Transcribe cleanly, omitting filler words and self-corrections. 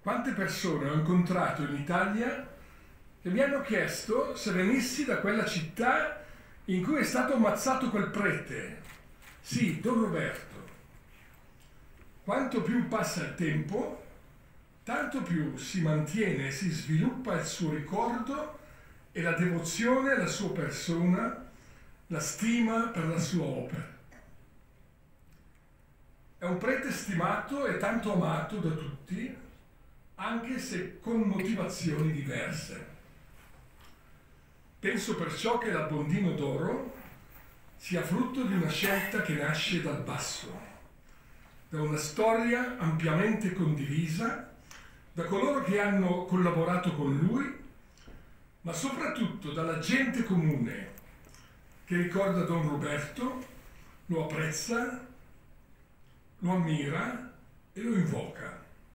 Quante persone ho incontrato in Italia che mi hanno chiesto se venissi da quella città in cui è stato ammazzato quel prete. Sì, Don Roberto. Quanto più passa il tempo, tanto più si mantiene e si sviluppa il suo ricordo e la devozione alla sua persona, la stima per la sua opera. È un prete stimato e tanto amato da tutti, anche se con motivazioni diverse. Penso perciò che l'Abbondino d'Oro sia frutto di una scelta che nasce dal basso, da una storia ampiamente condivisa, da coloro che hanno collaborato con lui, ma soprattutto dalla gente comune che ricorda Don Roberto, lo apprezza, lo ammira e lo invoca.